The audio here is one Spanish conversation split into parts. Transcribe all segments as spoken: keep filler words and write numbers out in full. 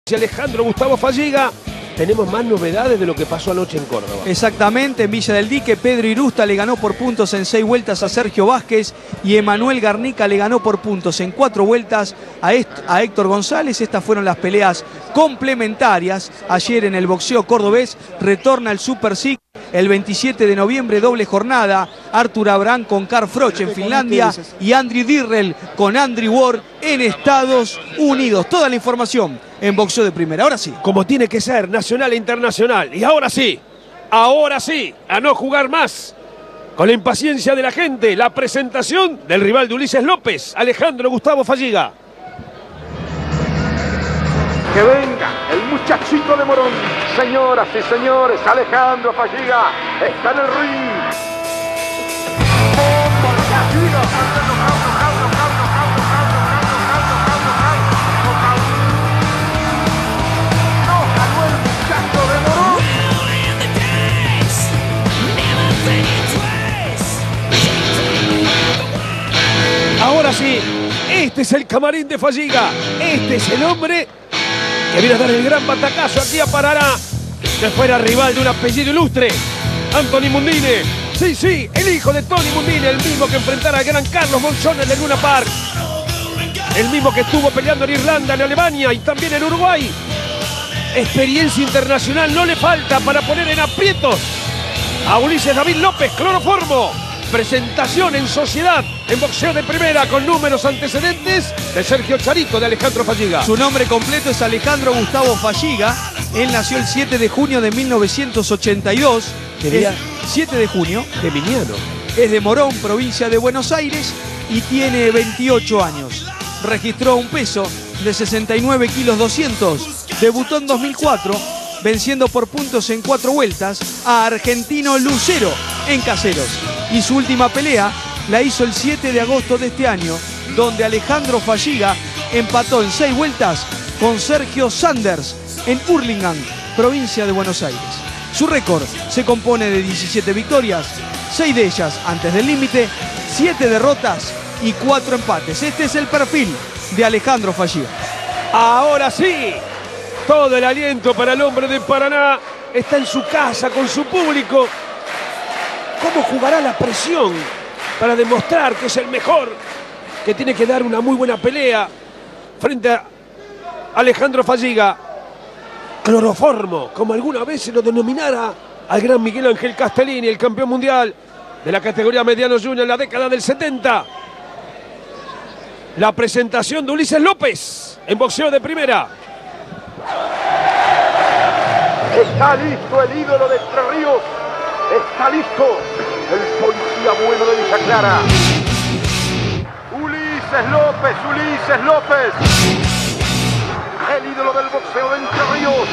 Alejandro Gustavo Falliga, tenemos más novedades de lo que pasó anoche en Córdoba. Exactamente, en Villa del Dique, Pedro Irusta le ganó por puntos en seis vueltas a Sergio Vázquez y Emanuel Garnica le ganó por puntos en cuatro vueltas a, a Héctor González. Estas fueron las peleas complementarias. Ayer en el boxeo cordobés retorna el Super S I C. El veintisiete de noviembre, doble jornada, Artur Abraham con Carl Froch en Finlandia y Andrew Dirrell con Andrew Ward en Estados Unidos. Toda la información en Boxeo de Primera. Ahora sí. Como tiene que ser, nacional e internacional. Y ahora sí, ahora sí, a no jugar más. Con la impaciencia de la gente, la presentación del rival de Ulises López, Alejandro Gustavo Falliga. Que venga el muchachito de Morón. Señoras y señores, Alejandro Falliga está en el ring. Ahora sí, este es el camarín de Falliga. Este es el hombre que viene a dar el gran batacazo aquí a Paraná. Después era rival de un apellido ilustre, Anthony Mundine. Sí, sí, el hijo de Tony Mundine, el mismo que enfrentara al gran Carlos Monzón en el Luna Park. El mismo que estuvo peleando en Irlanda, en Alemania y también en Uruguay. Experiencia internacional no le falta para poner en aprietos a Ulises David López, Cloroformo. Presentación en sociedad, en Boxeo de Primera, con números antecedentes de Sergio Charito, de Alejandro Falliga. Su nombre completo es Alejandro Gustavo Falliga. Él nació el siete de junio de mil novecientos ochenta y dos. ¿Qué día? siete de junio. Geminiano. Es de Morón, provincia de Buenos Aires, y tiene veintiocho años. Registró un peso de sesenta y nueve kilos doscientos. Debutó en dos mil cuatro, venciendo por puntos en cuatro vueltas a Argentino Lucero en Caseros. Y su última pelea la hizo el siete de agosto de este año, donde Alejandro Falliga empató en seis vueltas con Sergio Sanders en Hurlingham, provincia de Buenos Aires. Su récord se compone de diecisiete victorias, seis de ellas antes del límite, siete derrotas y cuatro empates. Este es el perfil de Alejandro Falliga. Ahora sí, todo el aliento para el hombre de Paraná. Está en su casa con su público. ¿Cómo jugará la presión para demostrar que es el mejor? Que tiene que dar una muy buena pelea frente a Alejandro Falliga. Cloroformo, como alguna vez se lo denominara al gran Miguel Ángel Castellini, el campeón mundial de la categoría mediano junior en la década del setenta. La presentación de Ulises López en Boxeo de Primera. Está listo el ídolo de Entre Ríos. Está listo el policía bueno de Villa Clara. Ulises López, Ulises López. El ídolo del boxeo de Entre Ríos.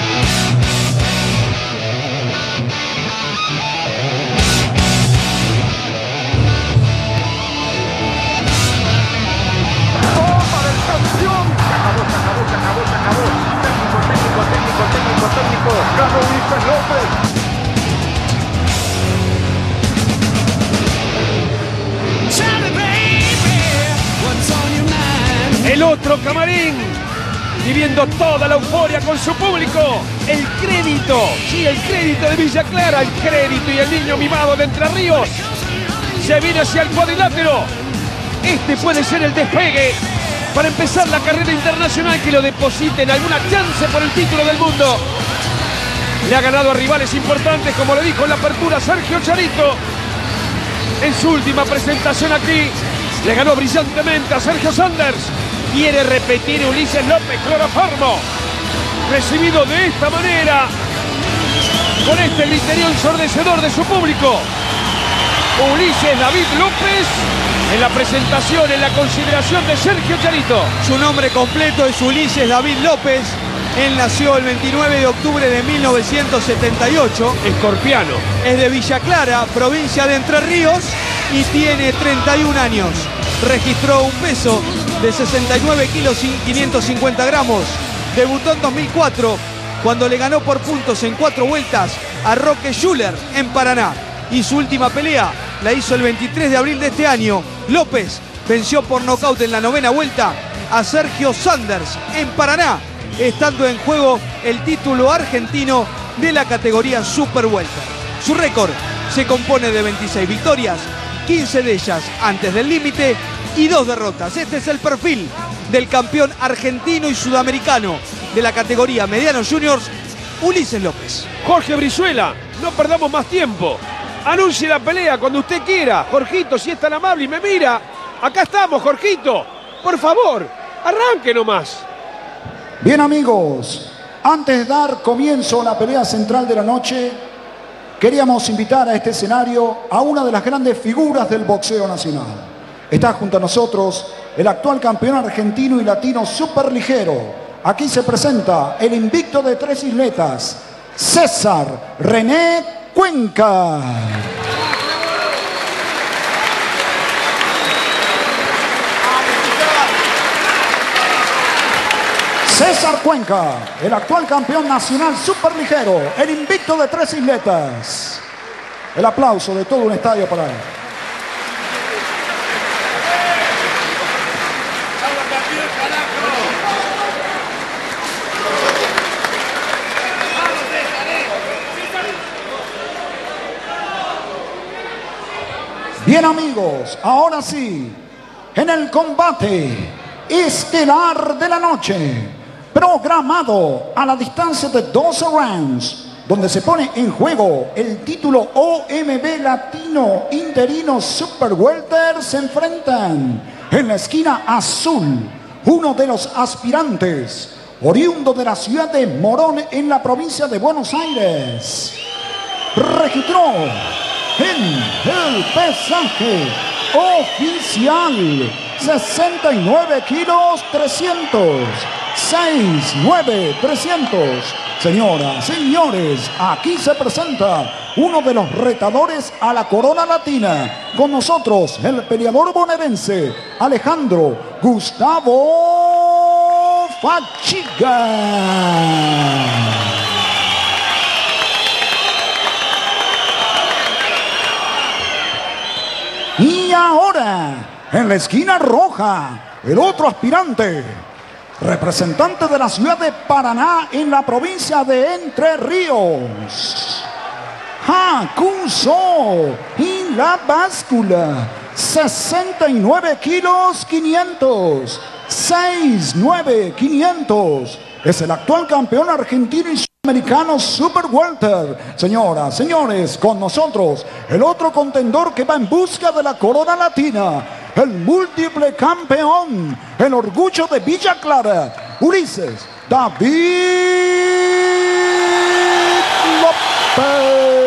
¡Toma del campeón! Se acabó, se acabó, se acabó, se acabó. Técnico, técnico, técnico, técnico, técnico. Ganó Ulises López. El otro camarín, viviendo toda la euforia con su público. El crédito, sí, el crédito de Villa Clara, el crédito y el niño mimado de Entre Ríos. Se viene hacia el cuadrilátero. Este puede ser el despegue para empezar la carrera internacional que lo deposite en alguna chance por el título del mundo. Le ha ganado a rivales importantes, como le dijo en la apertura Sergio Charito. En su última presentación aquí, le ganó brillantemente a Sergio Sanders. Quiere repetir Ulises López, Cloroformo. Recibido de esta manera, con este griterío ensordecedor de su público. Ulises David López en la presentación, en la consideración de Sergio Charito. Su nombre completo es Ulises David López. Él nació el veintinueve de octubre de mil novecientos setenta y ocho. Escorpiano. Es de Villa Clara, provincia de Entre Ríos, y tiene treinta y un años. Registró un peso de sesenta y nueve kilos quinientos cincuenta gramos. Debutó en dos mil cuatro, cuando le ganó por puntos en cuatro vueltas a Roque Schuller en Paraná. Y su última pelea la hizo el veintitrés de abril de este año. López venció por nocaut en la novena vuelta a Sergio Sanders en Paraná. estando en juego el título argentino de la categoría Super Welter. Su récord se compone de veintiséis victorias, quince de ellas antes del límite y dos derrotas. Este es el perfil del campeón argentino y sudamericano de la categoría medianos juniors, Ulises López. Jorge Brizuela, no perdamos más tiempo. Anuncie la pelea cuando usted quiera. Jorgito, si es tan amable y me mira. Acá estamos, Jorgito. Por favor, arranque nomás. Bien, amigos, antes de dar comienzo a la pelea central de la noche, queríamos invitar a este escenario a una de las grandes figuras del boxeo nacional. Está junto a nosotros el actual campeón argentino y latino superligero. Aquí se presenta el invicto de tres isletas, César René Cuenca. César Cuenca, el actual campeón nacional superligero, el invicto de tres isletas. El aplauso de todo un estadio para él. Bien, amigos, ahora sí, en el combate estelar de la noche, programado a la distancia de doce rounds, donde se pone en juego el título O M B Latino Interino Super Welter, se enfrentan en la esquina azul uno de los aspirantes, oriundo de la ciudad de Morón en la provincia de Buenos Aires. Registró en el pesaje oficial sesenta y nueve kilos trescientos, seis nueve trescientos. Señoras, señores, aquí se presenta uno de los retadores a la corona latina. Con nosotros el peleador bonaerense Alejandro Gustavo Fachiga. Y ahora, en la esquina roja, el otro aspirante, representante de la ciudad de Paraná en la provincia de Entre Ríos, acusó y la báscula, sesenta y nueve kilos quinientos, seis nueve quinientos. Es el actual campeón argentino y sudamericano Super Welter. Señoras, señores, con nosotros el otro contendor que va en busca de la corona latina, el múltiple campeón, el orgullo de Villa Clara, Ulises David López.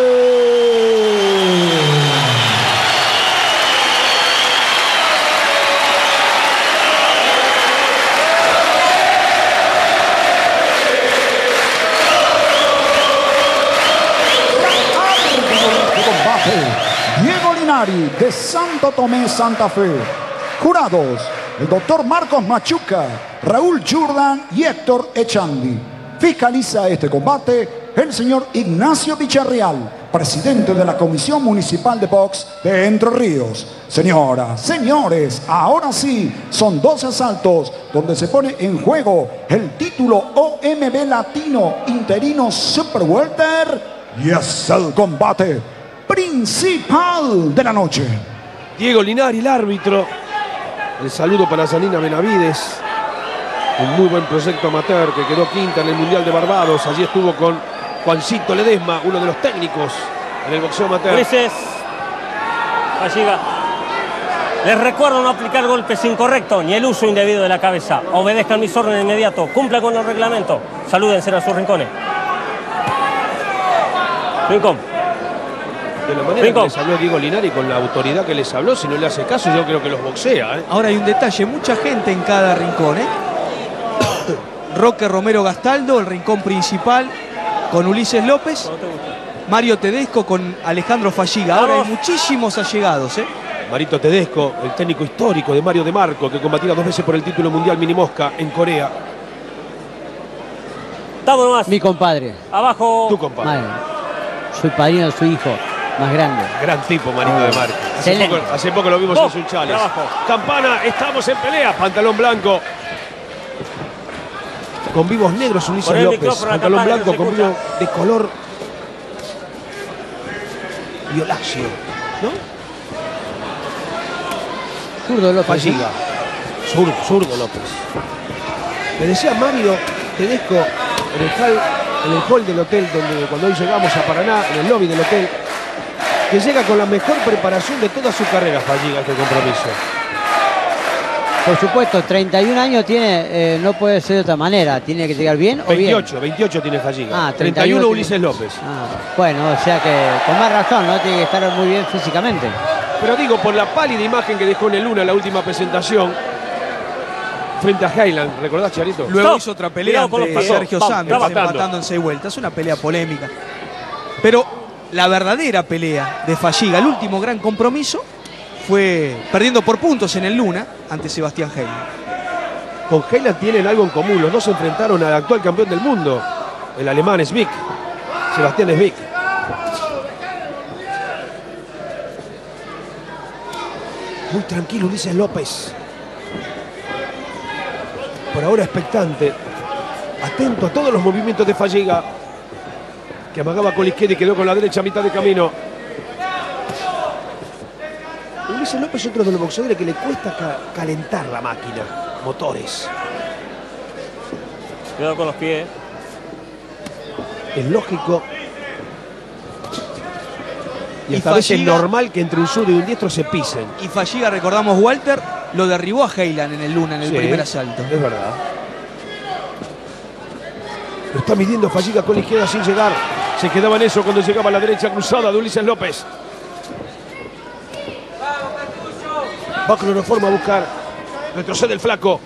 Diego Linari de Santo Tomé, Santa Fe. Jurados, el doctor Marcos Machuca, Raúl Jordan y Héctor Echandi. Fiscaliza este combate el señor Ignacio Villarreal, presidente de la Comisión Municipal de Box de Entre Ríos. Señoras, señores, ahora sí, son doce asaltos donde se pone en juego el título O M B Latino Interino Super Welter y es el combate principal de la noche. Diego Linari, el árbitro. El saludo para Salina Benavides. Un muy buen proyecto amateur que quedó quinta en el Mundial de Barbados. Allí estuvo con Juancito Ledesma, uno de los técnicos en el boxeo amateur. Ulises Fachiga. Les recuerdo no aplicar golpes incorrectos ni el uso indebido de la cabeza. Obedezcan mis órdenes de inmediato. Cumplan con los reglamentos. Salúdense a sus rincones. Rincón. De la manera Rincón. que les habló Diego Linari, con la autoridad que les habló, si no le hace caso, yo creo que los boxea. ¿eh? Ahora hay un detalle, mucha gente en cada rincón, ¿eh? Roque Romero Gastaldo, el rincón principal, con Ulises López. Mario Tedesco con Alejandro Fachiga. Ahora hay muchísimos allegados, ¿eh? Marito Tedesco, el técnico histórico de Mario De Marco, que combatía dos veces por el título mundial mini mosca en Corea. Estamos nomás. Mi compadre. Abajo. Tu compadre. Madre. Soy padrino de su hijo, más grande. Gran tipo, Marito De Marco. Hace Excelente. poco, hace poco lo vimos Vos, en Sunchales. abajo. Campana, estamos en pelea. Pantalón blanco. con vivos negros Ulises Por el López. micrófono, la Pantalón campana, blanco que con se vivo escucha. de color violáceo, ¿no? Zurdo López. Falliga. Zurdo, zurdo López. Me decía Mario Tedesco en el, hall, en el hall del hotel, donde cuando hoy llegamos a Paraná, en el lobby del hotel, que llega con la mejor preparación de toda su carrera, Falliga, este compromiso. Por supuesto, treinta y un años tiene, eh, no puede ser de otra manera. Tiene que llegar bien o bien. veintiocho, veintiocho tiene Falliga. Ah, treinta y uno tiene- Ulises López. Ah, bueno, o sea que con más razón, ¿no? Tiene que estar muy bien físicamente. Pero digo, por la pálida imagen que dejó en el Luna en la última presentación, frente a Highland, ¿recordás, Charito? Luego Stop. hizo otra pelea Cuidado con ante los pasos. Sergio Vamos, Santos, empatando. empatando en seis vueltas. Una pelea polémica. Pero la verdadera pelea de Falliga, el último gran compromiso, fue perdiendo por puntos en el Luna ante Sebastián Highland. Con Highland tienen algo en común. Los dos se enfrentaron al actual campeón del mundo, el alemán Svick, Sebastián Svick. Muy tranquilo Ulises López. Por ahora expectante, atento a todos los movimientos de Falliga, que amagaba con la izquierda y quedó con la derecha a mitad de camino. Ulises López es otro de los boxeadores que le cuesta ca calentar la máquina, motores. Cuidado con los pies. Es lógico. Y Y esta vez es Falliga- normal que entre un zurdo y un diestro se pisen. Y Falliga, recordamos, Walter lo derribó a Highland en el Luna, en el Sí, primer asalto. Es verdad. Lo está midiendo Falliga con la izquierda sin llegar. Se quedaba en eso cuando llegaba a la derecha cruzada de Ulises López. Va Cloroforma a buscar. Retrocede el flaco.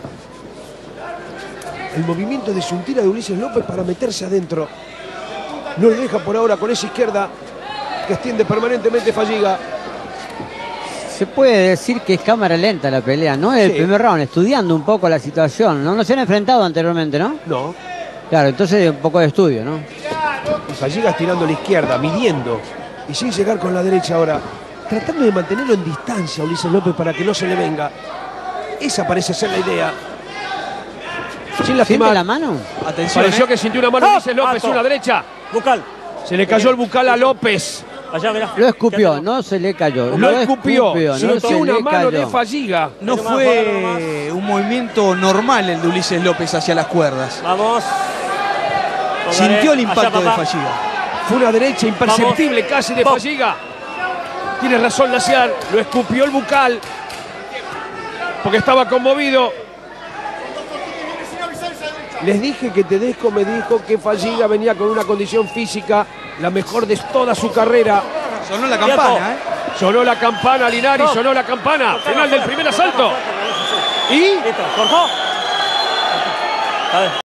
El movimiento de Suntira de Ulises López para meterse adentro. No le deja por ahora con esa izquierda que extiende permanentemente Falliga. Se puede decir que es cámara lenta la pelea, ¿no? El Sí. primer round, estudiando un poco la situación. No, no se han enfrentado anteriormente, ¿no? No. Claro, entonces un poco de estudio, ¿no? Y Falliga estirando a la izquierda, midiendo. Y sin llegar con la derecha ahora. Tratando de mantenerlo en distancia a Ulises López para que no se le venga. Esa parece ser la idea. Sin ¿Siente lastimar. la mano? Atención, Pareció ¿eh? que sintió una mano ¡Ah! Ulises López, Alto. una derecha. Bucal. Se le cayó el bucal a López. Allá, mirá. Lo escupió, Quédate. no se le cayó. Lo escupió. no Sintió se una le mano cayó. de Falliga. No Pero más, fue un movimiento normal el de Ulises López hacia las cuerdas. Vamos. Póngale. Sintió el Allá, impacto de papá. Falliga. Fue una derecha imperceptible casi de Vamos. Falliga. Tiene razón Laciar. Lo escupió el bucal. Porque estaba conmovido. Les dije que Tedesco me dijo que Falliga venía con una condición física la mejor de toda su carrera. Sonó la Tiempo. campana, ¿eh? Sonó la campana, Linares, Stop. sonó la campana. Cortá Final la del fuerza, primer cortá la asalto. fuerza, que no se sube. Y Listo, cortó. A ver.